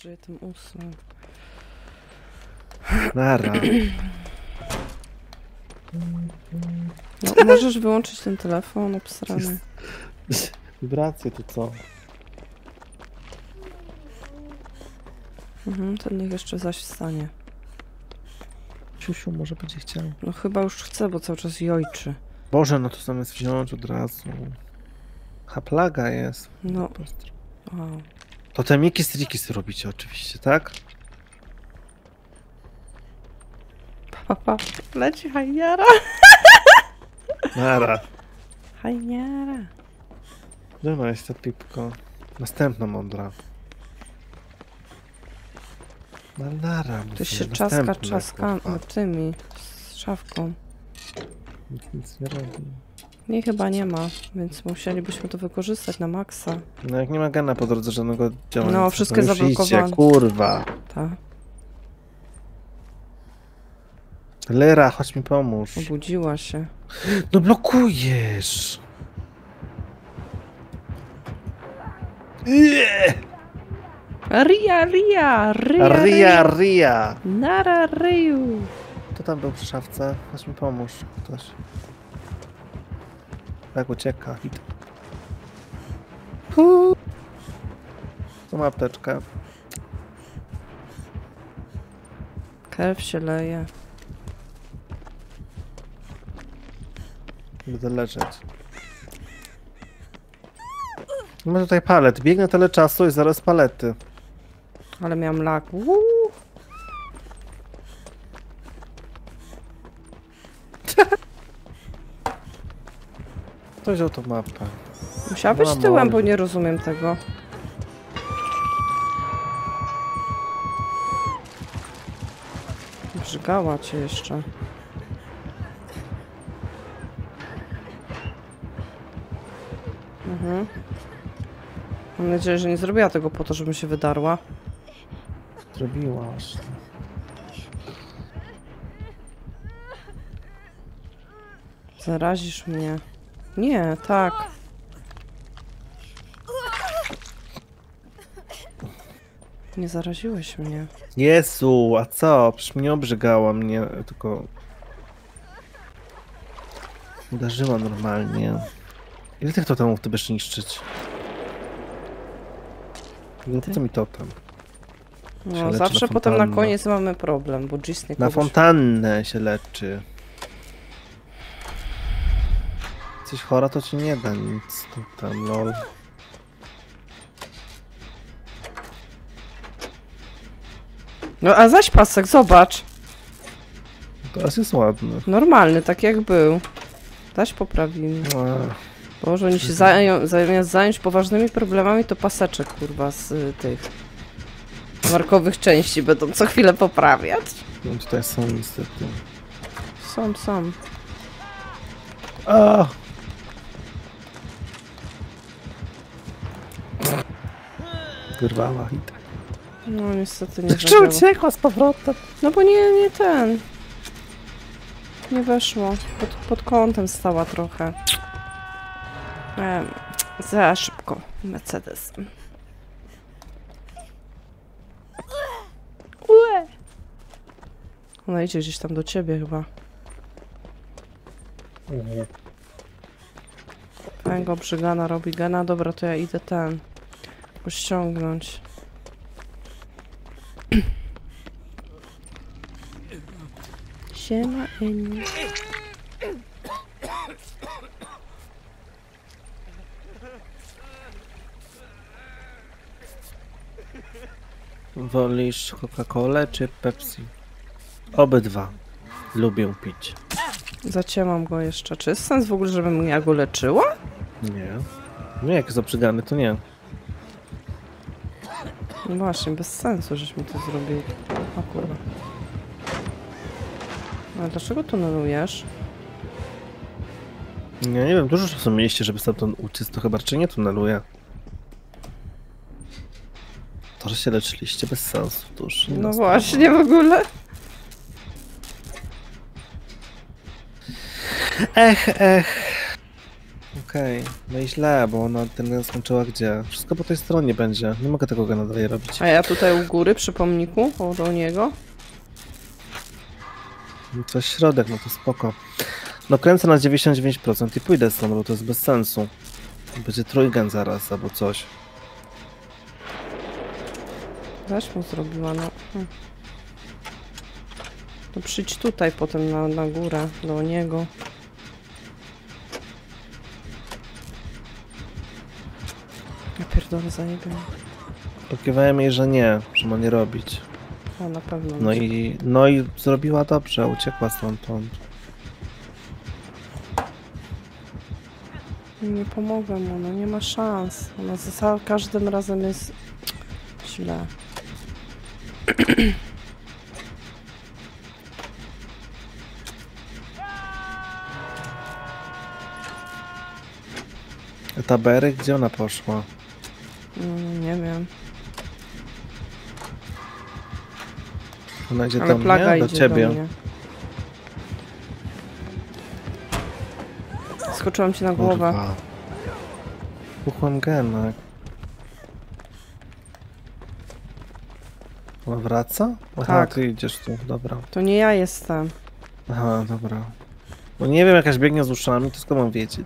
żyję tym 8. Nara. No, możesz wyłączyć ten telefon obsrany. Wibracje to co? To niech jeszcze zaś wstanie. Siusiu może będzie chciał. No chyba już chce, bo cały czas jojczy. Boże, no to zamiast wziąć od razu. Plaga jest. No. Wow. To te miki strikisy robicie oczywiście, tak? Pa. Leci hajniara. Nara. Hajniara. Gdzie ma jest ta pipko? Następna mądra. No nara. To się czaska tymi z szafką. Nic nie robi. Nie, chyba nie ma, więc musielibyśmy to wykorzystać na maksa. No jak nie ma gena po drodze żadnego działania. No, wszystkie zablokowane. Kurwa. Tak. Lera, chodź mi pomóż. Obudziła się. No blokujesz. Ria. Nara ryju. Kto tam był przy szafce? Chodź mi pomóż. Ktoś. Tak ucieka. Hit. Tu ma apteczkę. Krew się leje. Będę leżeć. Nie ma tutaj palet. Biegnę tyle czasu i zaraz palety. Ale miałam lak. Kto wziął tą mapę? Musiała być tyłem, bo nie rozumiem tego. Brzygała cię jeszcze. Mam nadzieję, że nie zrobiła tego po to, żebym się wydarła. Zrobiłaś. Zarazisz mnie. Nie, tak. Nie zaraziłeś mnie. Jezu, a co? Przecież mnie obrzygała mnie, tylko... Uderzyła normalnie. Ile tych totemów ty będziesz niszczyć? Po co mi totem? No, zawsze potem na koniec mamy problem, bo Gis nie Na fontannę się leczy. Jesteś chora, to ci nie da nic. Tam, lol. No a zaś pasek, zobacz. Teraz jest ładny. Normalny, tak jak był. Zaś poprawimy. Boże, oni się zamiast zająć poważnymi problemami, to paseczek, kurwa, z tych markowych części będą co chwilę poprawiać. No tutaj są niestety. Są. A! Wyrwała hit. No niestety nie Czy uciekła z powrotem? No bo nie ten. Nie weszło. Pod kątem stała trochę. Za szybko. Mercedes. Ona idzie gdzieś tam do ciebie chyba. Go przygana robi gana. Dobra, to ja idę go ściągnąć. Siema, Eni. Wolisz Coca-Colę czy Pepsi? Obydwa. Lubię pić. Zacięłam go jeszcze. Czy jest sens w ogóle, żebym ja go leczyła? Nie. Nie, jak jest obrzygany, to nie. No właśnie, bez sensu, żeśmy to zrobili. O kurwa. Ale dlaczego tunelujesz? Nie wiem, dużo czasu mieliście, żeby stamtąd uciec, to chyba raczej nie tuneluje. To, że się leczyliście bez sensu, to już... No właśnie, w ogóle. Ech. Okej. No i źle, bo ona ten gen skończyła gdzie? Wszystko po tej stronie będzie. Nie mogę tego gena dalej robić. A ja tutaj u góry przy pomniku, koło niego. To jest środek, no to spoko. No kręcę na 99% i pójdę stąd, bo to jest bez sensu. Będzie trójgen zaraz, albo coś. Weź mu zrobiła, no. To przyjdź tutaj potem na górę, do niego. Ja pierdolę zajebę. Pokiwałem jej, że nie, że ma nie robić. O, na pewno. No i zrobiła dobrze, uciekła stamtąd. Nie pomogę mu, no nie ma szans. Ona za każdym razem jest źle. Ta Berry, gdzie ona poszła? Nie wiem. Ona idzie Ale do plaga mnie? Do idzie ciebie. do mnie. Skoczyłam ci na głowę. Kurwa. Puchłem genek. Ona wraca? Aha, Tak. ty idziesz tu, dobra. To nie ja jestem. Aha, dobra. No nie wiem, jakaś biegnie z uszami, to skąd mam wiedzieć?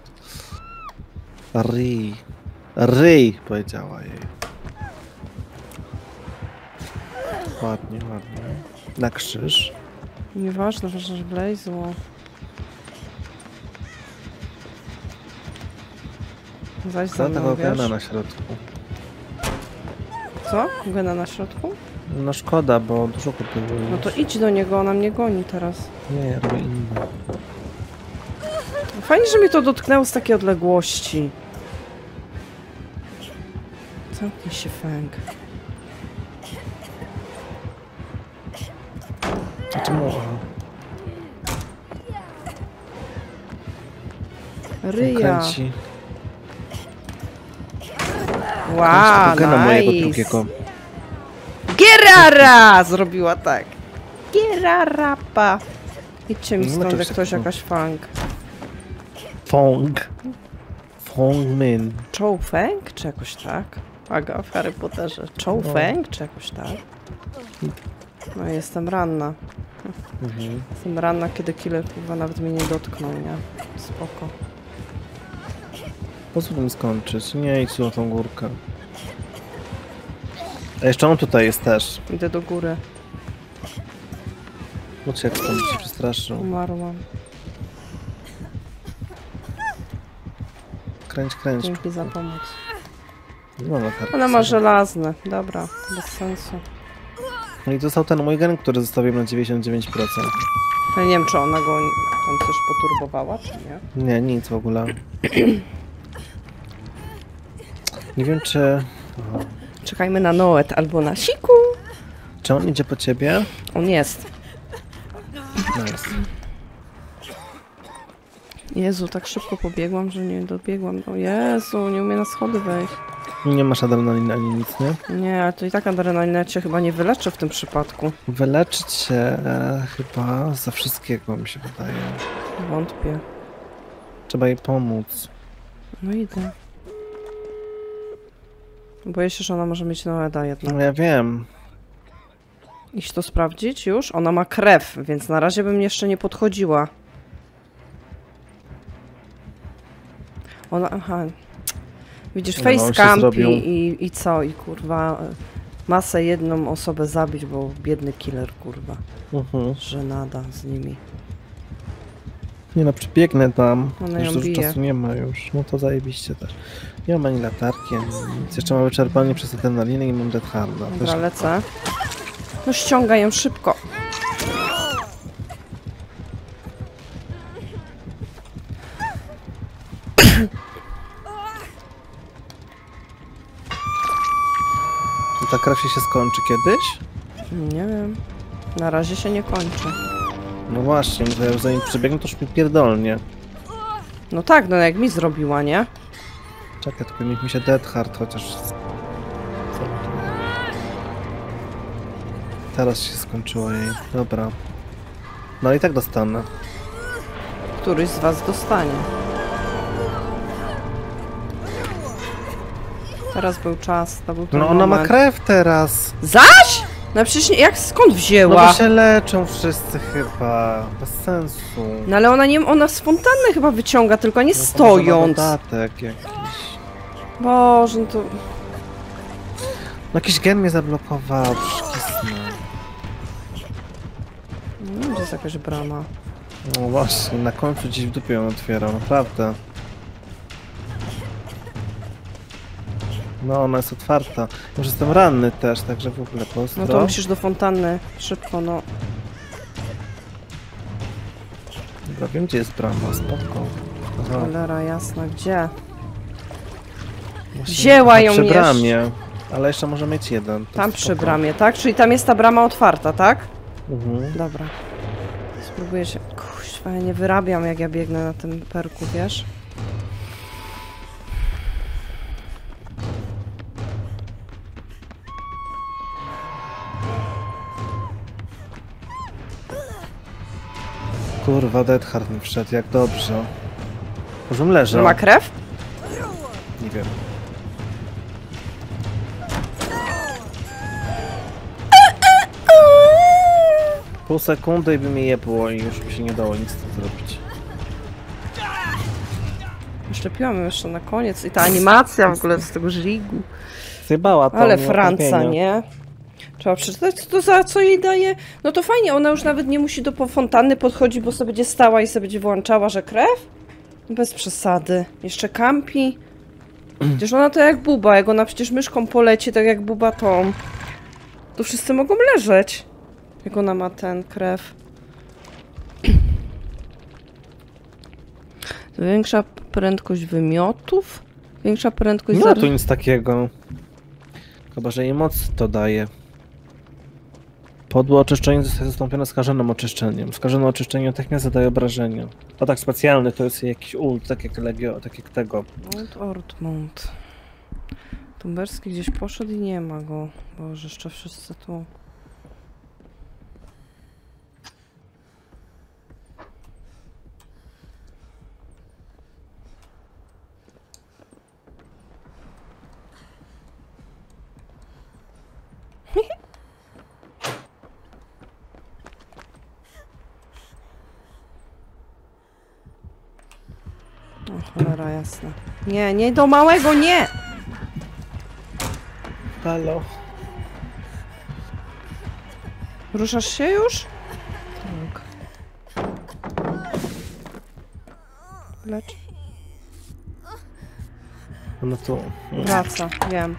Ryj. Ryj, powiedziała jej. Ładnie, ładnie. Na krzyż. Nieważne, że blazło. Zaś za Co mną, tego wiesz? gena na środku? Co? Gena na środku? No szkoda, bo dużo kupiło. No to idź do niego, ona mnie goni teraz. Nie, ja robię inne. Fajnie, że mnie to dotknęło z takiej odległości. Zamknij się, Feng. A czemu? Ryja. Kręci. Wow, Gena mojego nice. drugiego. Gerara! Zrobiła tak. Gerarapa. Idźcie mi No, stąd, jak oczywiście, ktoś no. jakaś Fang. Fong. Fong Min. Chow Feng? Czy jakoś tak? Aga w Harry Potterze. Chow No. Feng? Czy jakoś tak? No jestem ranna. Mhm. Jestem ranna, kiedy killer kurwa nawet mnie nie dotknął, nie? Spoko. Pozwól mi skończyć. Nie idź na tą górkę. A jeszcze on tutaj jest też. Idę do góry. Uciekł stąd, się przestraszył. Umarłam. Kręć, kręć. Dzięki za pomoc. Nie mam latarki. Ona ma żelazne. Dobra, bez sensu. No i został ten mój gen, który zostawiłem na 99%. Ja nie wiem, czy ona go tam coś poturbowała, czy nie? Nie, nic w ogóle. Nie wiem, czy... Aha. Czekajmy na Noet albo na Siku. Czy on idzie po ciebie? On jest. Nice. Jezu, tak szybko pobiegłam, że nie dobiegłam. O Jezu, nie umiem na schody wejść. Nie masz adrenaliny ani nic, nie? Nie, ale to i tak adrenalina cię chyba nie wyleczy w tym przypadku. Wyleczyć się chyba za wszystkiego, mi się wydaje. Wątpię. Trzeba jej pomóc. No idę. Boję się, że ona może mieć Noeda jednak. No ja wiem. Iść to sprawdzić już? Ona ma krew, więc na razie bym jeszcze nie podchodziła. Ona, aha. Widzisz, No, on się facecamp zrobił. i co? I kurwa, masę jedną osobę zabić, bo biedny killer, kurwa. Żenada z nimi. Nie no, przybiegnę tam. Ona Już ją dużo bije. czasu nie ma już. No to zajebiście też. Nie mam ani latarki, ani nic. Jeszcze mam wyczerpanie przez adrenalinę i mam Death Harda. Dobra, lecę. No ściągaj ją szybko. To ta krew się skończy kiedyś? Nie wiem. Na razie się nie kończy. No właśnie, bo ja już zanim przebiegnę, to już mi pierdolnie. No tak, no jak mi zrobiła, nie? Czekaj, tylko niech mi się Death Hard chociaż... Teraz się skończyło jej. Dobra. No i tak dostanę. Któryś z was dostanie. Teraz był czas, to był ten No ona ma moment. krew teraz. Zaś? No przecież nie, jak skąd No wzięła? bo się leczą wszyscy chyba. Bez sensu. No ale ona z fontanny chyba wyciąga, tylko nie No to może stojąc. ma dodatek jakiś. Boże, no to... No jakiś gen mnie zablokował, przycisnę. No, gdzie jest jakaś brama? No właśnie, na końcu gdzieś w dupie ją otwierał, naprawdę. No, ona jest otwarta. Już jestem ranny też, także w ogóle pozdro. No to musisz do fontanny. Szybko, no. Dobra, wiem gdzie jest brama, spoko. Aha, Cholera jasna, gdzie? właśnie Wzięła ją przy jeszcze. bramie. Ale jeszcze może mieć jeden. to Tam spoko. przy bramie, tak? Czyli tam jest ta brama otwarta, tak? Mhm. Dobra. Spróbuję się... Kuźwa, ja nie wyrabiam jak ja biegnę na tym perku, wiesz? Kurwa, Dead Hard mi wszedł, jak dobrze. Już bym leżał. Ma krew? Nie wiem. Pół sekundy i by mnie jebło i już by się nie dało nic z tym zrobić. Szczepiłam ją jeszcze na koniec i ta animacja w ogóle z tego żligu. Zjebała to. Ale nie ma Franca, tępienia. nie? Trzeba przeczytać, co to za co jej daje. No to fajnie, ona już nawet nie musi do fontanny podchodzić, bo sobie będzie stała i sobie będzie włączała, że krew? Bez przesady. Jeszcze kampi. Przecież ona to jak buba, jak ona przecież myszką poleci, tak jak buba to wszyscy mogą leżeć. Jak ona ma ten krew. Większa prędkość wymiotów? Większa prędkość... Nie ma tu nic takiego. Chyba, że jej moc to daje. Podłe oczyszczenie zostaje zastąpione skażonym oczyszczeniem. Skażone oczyszczenie natychmiast zadaje obrażenia. Atak specjalny to jest jakiś ult, tak jak Legio, tak jak tego. Ortmund. Tumberski gdzieś poszedł i nie ma go. Boże, jeszcze wszyscy tu. O, cholera jasna. Nie, nie do małego, nie! Halo. Ruszasz się już? Tak. Lecz. No tu. Wraca, wiem.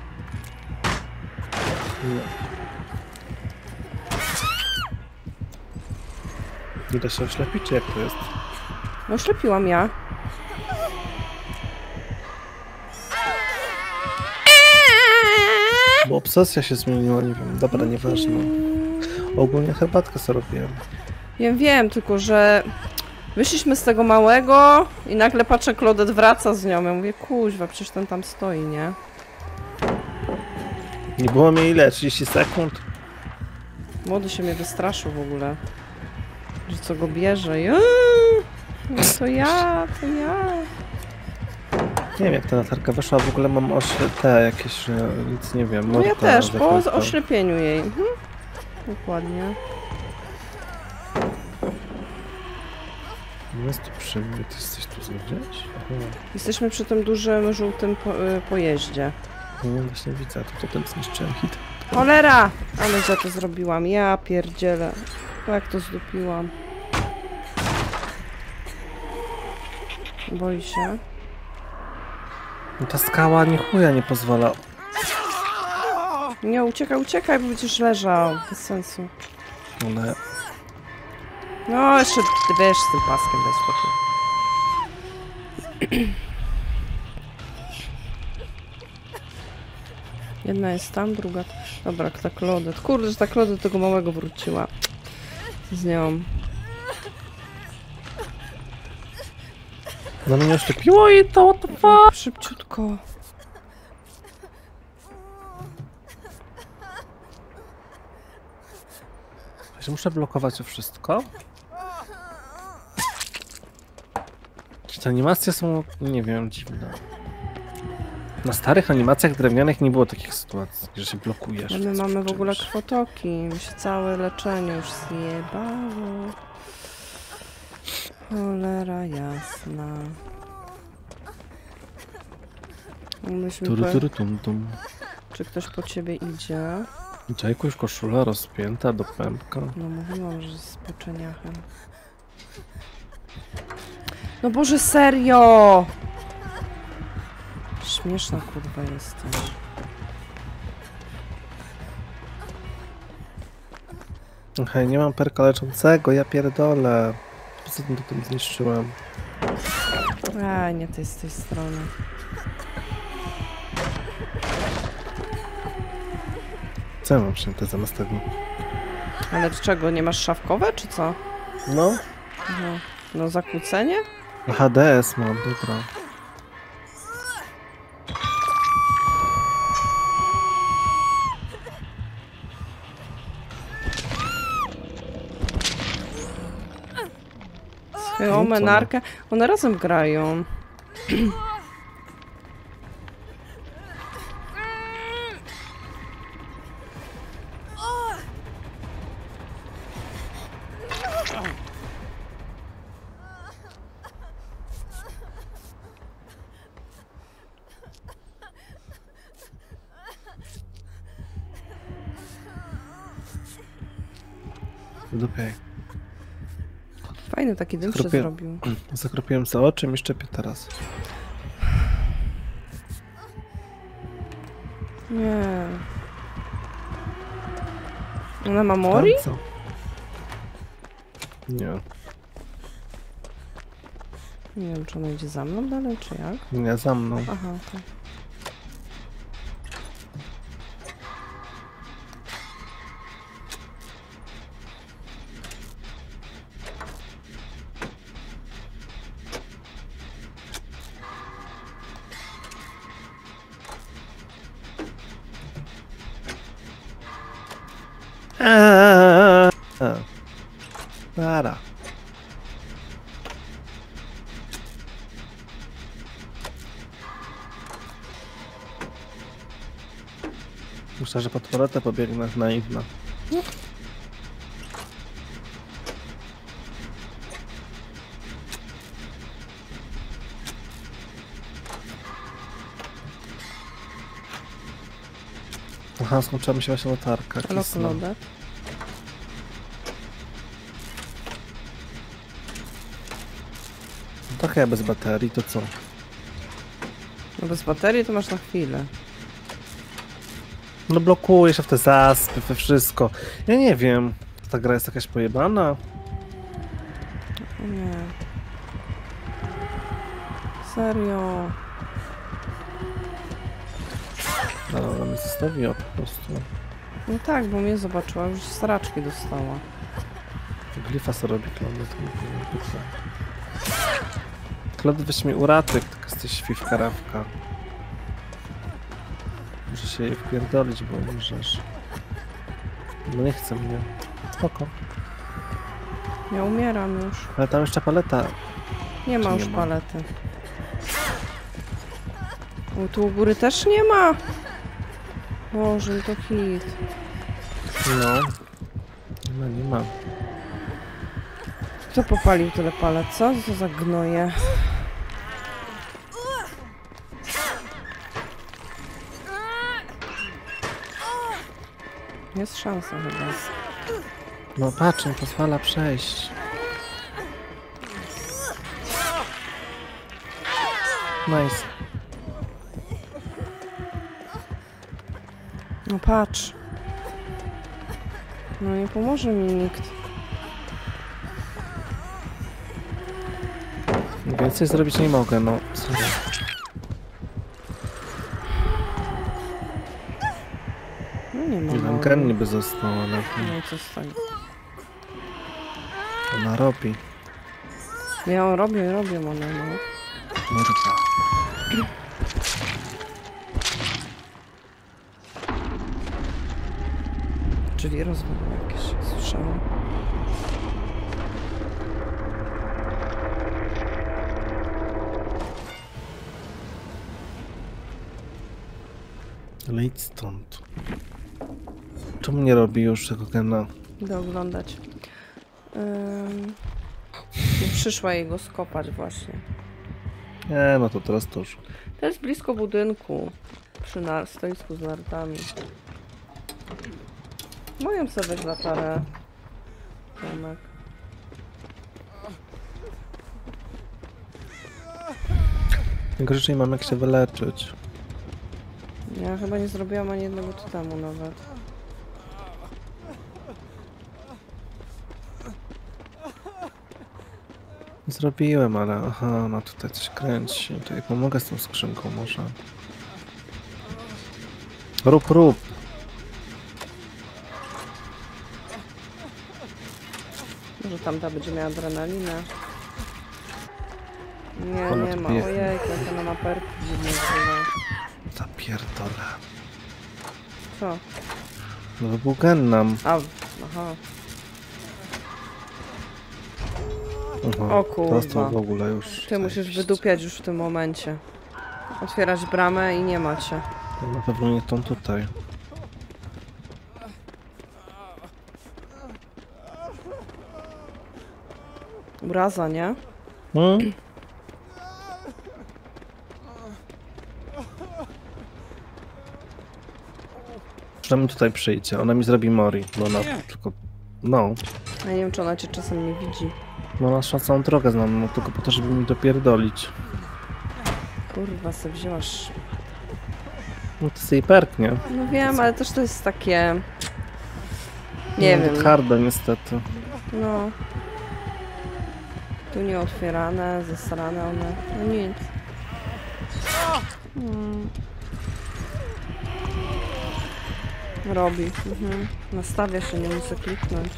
Nie da się oślepić, czy jak to jest? No ślepiłam ja. Bo obsesja się zmieniła, nie wiem. Dobra, nieważne. Ogólnie herbatkę sobie robiłem. Wiem, tylko że wyszliśmy z tego małego i nagle patrzę, Claudette wraca z nią. Ja mówię, kuźwa, przecież ten tam stoi, nie? Nie było mnie ile? 30 sekund? Młody się mnie wystraszył w ogóle. Że co go bierze i... No to ja. Nie wiem jak ta latarka weszła, w ogóle mam te jakieś, nic nie wiem. No ja morta też, po zakryta. oślepieniu jej. Mhm. Dokładnie. Jest tu przy mnie, ty jesteś tu zwiedzieć? Jesteśmy przy tym dużym, żółtym pojeździe. No właśnie widzę, to potem zniszczyłem hit. Cholera! Ale że to zrobiłam. Ja pierdzielę. Jak to zdupiłam. Boi się. No ta skała nie chuja nie pozwala. Nie, uciekaj, bo będziesz leżał. Bez sensu. Ale No, jeszcze wiesz z tym paskiem bez spokój. Jedna jest tam, druga... Dobra, ta Claudette. Kurde, że ta Claudette tego małego wróciła. Z nią. no mnie oślepiło i to what the fuck? Szybciutko. Że muszę blokować to wszystko? Czy te animacje są, nie wiem, dziwne. Na starych animacjach drewnianych nie było takich sytuacji, że się blokujesz. My mamy w ogóle czymś. krwotoki. Mi się całe leczenie już zjebało. Cholera jasna. Myśmy Tum. Czy ktoś po ciebie idzie? Jajku już koszula rozpięta do pępka. No mówiłam, że z pieczeniachem. No Boże, serio! Śmieszna kurwa jesteś. Hej, nie mam perka leczącego, ja pierdolę. Poza tym to tym zniszczyłem. Nie tej z tej strony. Co ja mam przyjęte zamiast tego? Ale czego, nie masz szafkowe, czy co? No, Aha. No zakłócenie? HDS mam, dobra. Swoją co? menarkę. One razem grają. Dupiej. Fajny taki dym się Skropię- zrobił. Zakropiłem sobie oczy i mi szczepię teraz. Nie. Ona ma mori? Tam co? Nie, Nie wiem, czy ona idzie za mną dalej, czy jak? nie za mną. Aha, okej. Nara. Myślę, że pod paletę pobiegnę naiwna. Aha, skończyła mi się właśnie latarka. kisnę. Loklodek. Trochę bez baterii, to co? No bez baterii to masz na chwilę. No blokuje się w te zaspy, we wszystko. Ja nie wiem, ta gra jest jakaś pojebana. O nie. Serio. Ale ona mnie zostawiła po prostu. No tak, bo mnie zobaczyła, już straczki dostała. Glifa sobie robi klony, to nie powinien być. Klody, weź mi uratuj, jak taka jesteś fiwka rawka. Muszę się jej wpierdolić, bo umrzesz. No nie chce mnie. Spoko. Ja umieram już. Ale tam jeszcze paleta. Nie ma Czy już nie ma? palety. O, tu u góry też nie ma. Boże, to hit. No. Nie ma. Kto popalił tyle palet? Co to za gnoje? Jest szansa chyba. No patrz, on pozwala przejść. Nice. No patrz. No nie pomoże mi nikt. Więcej zrobić nie mogę, no. Sorry. No nie ma. Jeden mowy. gen niby został, ale No i co z tego? ona robi. Ja robię one, no. Morda. Drzwi rozwaliły jakieś, słyszałam. Ale idź stąd. Czemu nie robi już tego gena? Idę oglądać. Przyszła jego skopać właśnie. Nie, no to teraz to już. To jest blisko budynku. Przy stoisku z nartami. Mają sobie latarę. Tomek. Najgorzej mam jak się wyleczyć. Ja chyba nie zrobiłam ani jednego totemu nawet. Zrobiłem, ale aha, no tutaj coś kręci. Tutaj pomogę z tą skrzynką może. Rób. Może tamta będzie miała adrenalinę. Nie, Ona nie tu ma. bije. Ojej, jak ona ma perki dziwnie zbywa. Zapierdolę. Co? No to był gen nam. Aha. Aha, O kurwa. dostał w ogóle już. Ty musisz zajebiście. wydupiać już w tym momencie. Otwierać bramę i nie ma cię. Na pewno nie tą tutaj. Uraza, nie? Hmm? Przynajmniej tutaj przyjdzie. Ona mi zrobi mori, bo ona tylko... No. Ja nie wiem, czy ona cię czasem nie widzi. No ona szła całą drogę znam, no tylko po to, żeby mi dopierdolić. Kurwa, sobie wzięłaś... No to jest jej perk, nie? No wiem, ale też to jest takie... Nie no, wiem. Harde niestety. No. Tu nie otwierane, zasrane one. No nic. Robi. Nastawia się, nie muszę kliknąć.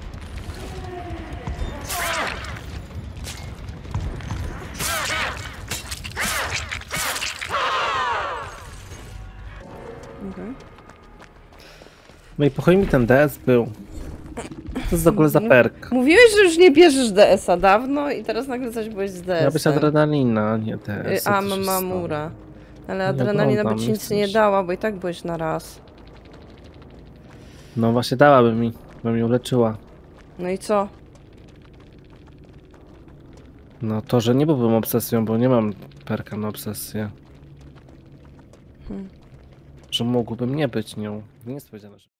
Okay. No i po chuj mi ten DS był. To jest w ogóle za perk. Mówiłeś, że już nie bierzesz DS-a dawno i teraz nagle coś byłeś z DS-em. Miała być adrenalina, nie DS. A, mamura. Ale adrenalina by ci nic nie dała, bo i tak byłeś na raz. No właśnie dałaby mi, bym ją leczyła. No i co? No to, że nie byłbym obsesją, bo nie mam perka na obsesję. Że mógłbym nie być nią. Nie jest powiedziane, że...